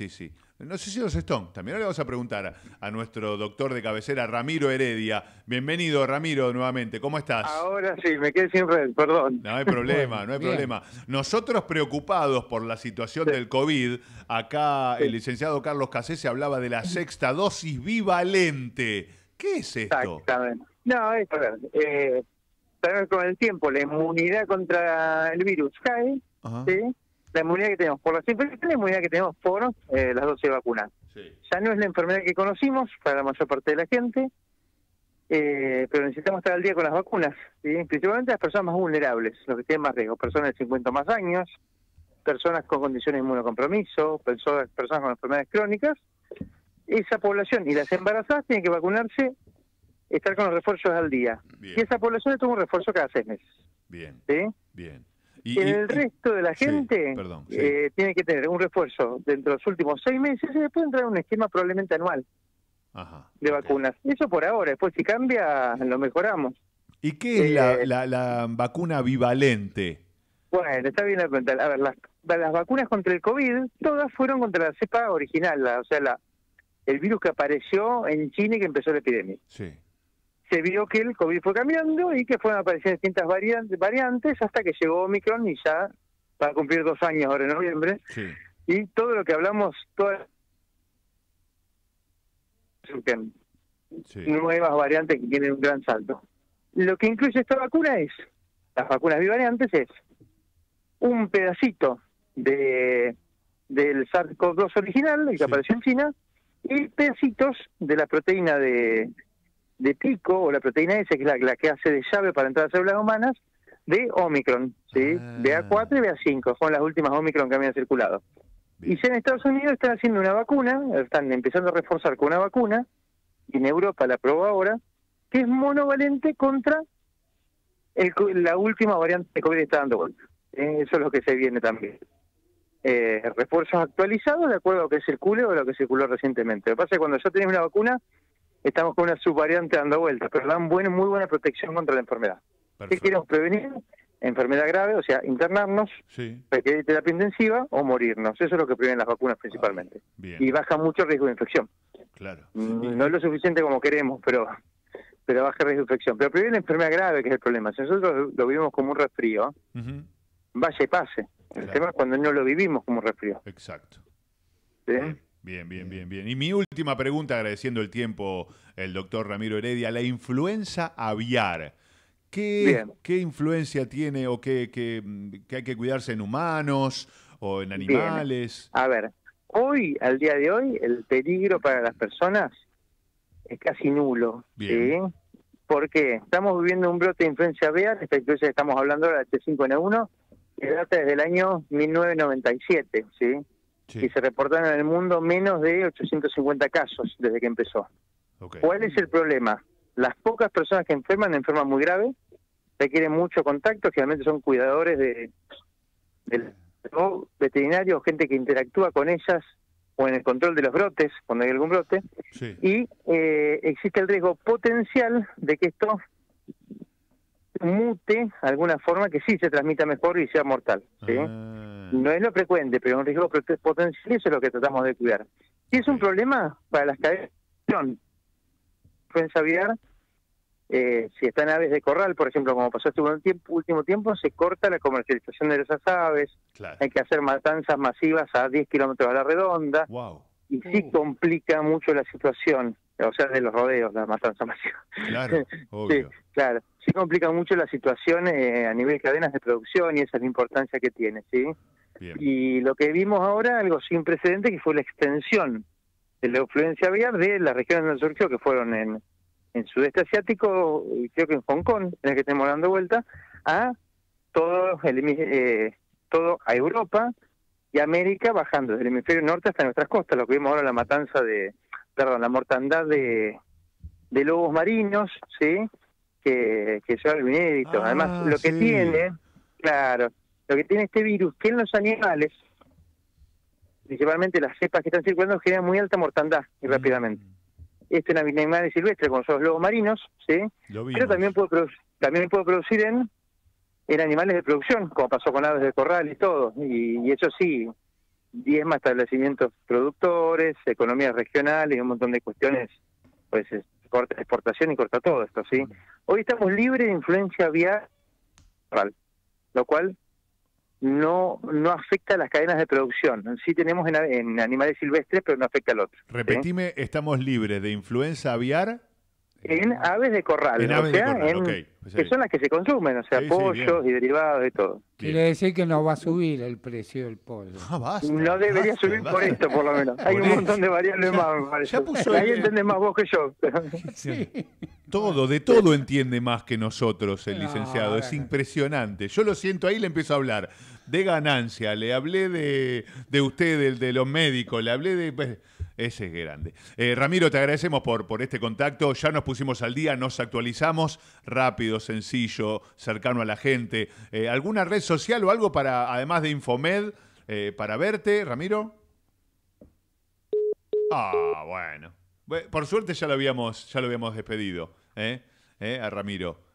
Sí, sí. No sé si los Stone. También le vamos a preguntar a nuestro doctor de cabecera, Ramiro Heredia. Bienvenido, Ramiro, nuevamente. ¿Cómo estás? Ahora sí, me quedé sin red, perdón. No hay problema, Bueno, no hay bien. problema. Nosotros preocupados por la situación Sí, del COVID, acá el sí, licenciado Carlos Cassés se hablaba de la sexta dosis bivalente. ¿Qué es esto? exactamente. No, es a ver, sabemos que con el tiempo la inmunidad contra el virus cae, Ajá. ¿sí? La inmunidad que tenemos por las infecciones, la inmunidad que tenemos por las dosis de vacuna. Sí. Ya no es la enfermedad que conocimos para la mayor parte de la gente, pero necesitamos estar al día con las vacunas, ¿sí? Principalmente las personas más vulnerables, los que tienen más riesgo, personas de 50 más años, personas con condiciones de inmunocompromiso, personas con enfermedades crónicas. Esa población y las embarazadas tienen que vacunarse, estar con los refuerzos al día. Bien. Y esa población le toma un refuerzo cada 6 meses. Bien, ¿Sí? bien. En el resto de la sí, gente perdón, sí. tiene que tener un refuerzo dentro de los últimos 6 meses y después entrar en un esquema probablemente anual Ajá, de ok. vacunas. Eso por ahora, después si cambia lo mejoramos. ¿Y qué es la, Eh, la, la vacuna bivalente? Bueno, está bien la pregunta. A ver, las vacunas contra el COVID, todas fueron contra la cepa original, el virus que apareció en China y que empezó la epidemia. Sí. Se vio que el COVID fue cambiando y que fueron apareciendo distintas variantes hasta que llegó Omicron y ya va a cumplir 2 años ahora en noviembre. Sí. Y todo lo que hablamos, todas Sí. nuevas variantes que tienen un gran salto. Lo que incluye esta vacuna es, las vacunas bivariantes es un pedacito del SARS-CoV-2 original, el que Sí. apareció en China, y pedacitos de la proteína de pico, o la proteína S, que es la que hace de llave para entrar a células humanas, de Omicron, ¿sí? Ah. BA4 y BA5, son las últimas Omicron que habían circulado. Bien. Y ya en Estados Unidos están haciendo una vacuna, están empezando a reforzar con una vacuna, y en Europa la aprobó ahora, que es monovalente contra la última variante de COVID que está dando vuelta. Eso es lo que se viene también. Refuerzos actualizados de acuerdo a lo que circule o a lo que circuló recientemente. Lo que pasa es que cuando ya tenés una vacuna, estamos con una subvariante dando vueltas, pero dan muy buena protección contra la enfermedad. ¿Qué Perfecto. queremos prevenir? Enfermedad grave, o sea, internarnos, Sí. requerir terapia intensiva o morirnos. Eso es lo que previenen las vacunas principalmente. Bien, Y baja mucho el riesgo de infección. claro. No es lo suficiente como queremos, pero baja el riesgo de infección. Pero previene la enfermedad grave, que es el problema. Si nosotros lo vivimos como un resfrío, Ujú. vaya y pase. El Claro. tema es cuando no lo vivimos como un resfrío. Exacto. ¿Sí? Bien. Y mi última pregunta, agradeciendo el tiempo, el doctor Ramiro Heredia, la influenza aviar. Bien. ¿Qué influencia tiene o que hay que cuidarse en humanos o en Bien. animales? A ver, al día de hoy, el peligro para las personas es casi nulo. Bien. ¿Sí? Porque estamos viviendo un brote de influencia aviar, esta influencia que estamos hablando ahora, H5N1, que data desde el año 1997, ¿sí? Sí. Y se reportaron en el mundo menos de 850 casos desde que empezó. Ok. ¿Cuál es el problema? Las pocas personas que enferman muy grave, requieren mucho contacto, generalmente son cuidadores o veterinarios, gente que interactúa con ellas o en el control de los brotes, cuando hay algún brote, Sí. y existe el riesgo potencial de que esto mute de alguna forma que sí se transmita mejor y sea mortal, ¿sí? Ah, No es lo frecuente, pero un riesgo potencial, eso es lo que tratamos de cuidar. Y es un Ok. problema para las cadenas de producción. Influenza aviar, si están aves de corral, por ejemplo, como pasó este último tiempo, se corta la comercialización de esas aves, claro. hay que hacer matanzas masivas a 10 kilómetros a la redonda, Wow. y sí complica mucho la situación, o sea, de los rodeos, la matanza masiva. Claro, Sí, obvio. claro. Sí complica mucho la situación a nivel de cadenas de producción y esa es la importancia que tiene, ¿sí? Bien. Y lo que vimos ahora, algo sin precedente, que fue la extensión de la influencia aviar de las regiones donde surgió, que fueron en sudeste asiático, y creo que en Hong Kong, en el que estamos dando vuelta, a todo todo a Europa y América, bajando desde el hemisferio norte hasta nuestras costas, lo que vimos ahora, la mortandad de lobos marinos, ¿sí? Que es algo inédito. Además, lo que sí. tiene, claro, lo que tiene este virus, que en los animales, principalmente las cepas que están circulando, generan muy alta mortandad y rápidamente. Esto en animales silvestres, como son los lobos marinos, ¿sí? Lo Pero vimos. también puede producir en animales de producción, como pasó con aves de corral y todo. Y eso sí, 10 más establecimientos productores, economías regionales y un montón de cuestiones, pues corta exportación y corta todo esto, ¿sí? Hoy estamos libres de influencia aviar, lo cual no afecta a las cadenas de producción. Sí tenemos en animales silvestres, pero no afecta al otro. Repetime, ¿sí? estamos libres de influenza aviar. En aves de corral, En o aves sea, de corral, okay. que son las que se consumen, o sea, sí, pollos y derivados de todo. Quiere decir que no va a subir el precio del pollo. Basta, no debería subir por esto, por lo menos. Hay un montón de variables más, me parece. Ya puso Ahí entendés más vos que yo. Sí. De todo entiende más que nosotros el licenciado, es impresionante. Yo lo siento ahí, le empiezo a hablar de ganancia, le hablé de usted, de los médicos, le hablé de... Pues, ese es grande. Ramiro, te agradecemos por este contacto, ya nos pusimos al día, nos actualizamos, rápido, sencillo, cercano a la gente. ¿Alguna red social o algo para, además de Infomed, para verte, Ramiro? Bueno. Por suerte ya lo habíamos despedido, a Ramiro.